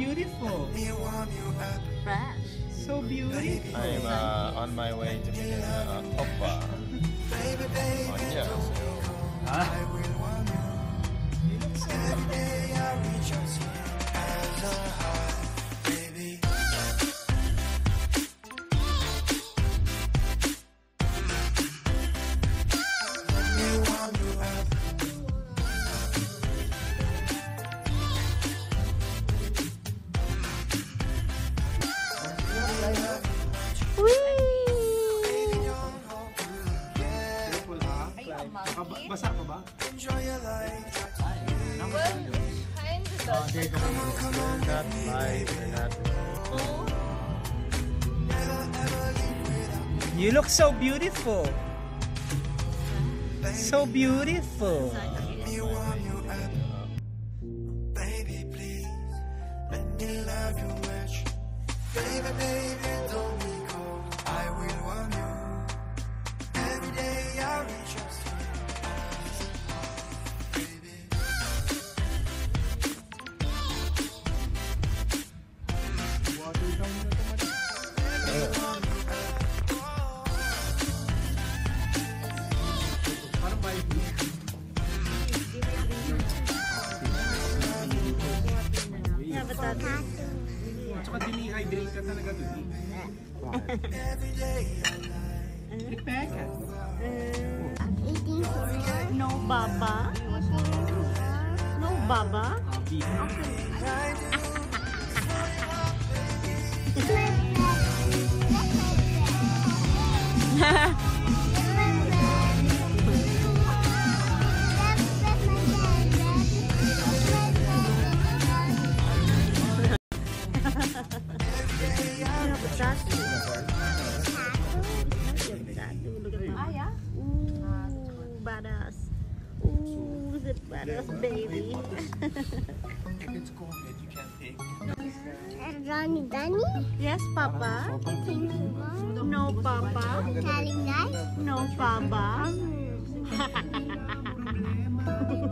beautiful. Fresh. So beautiful. I'm on my way to be an oppa. 안녕하세요. Basa ka ba? You look so beautiful. So beautiful. Baby, please let me love you much. Baby, baby, don't be cold. I will warm you. Every day I reach out to you. Tsaka dinihydrate ka talaga dun. Rebecca. No baba. No baba. Badass. Ooh, look at badass baby. If it's cold that you can't take. Danny? Yes, Papa. No, Papa. Telling lies? No, Papa.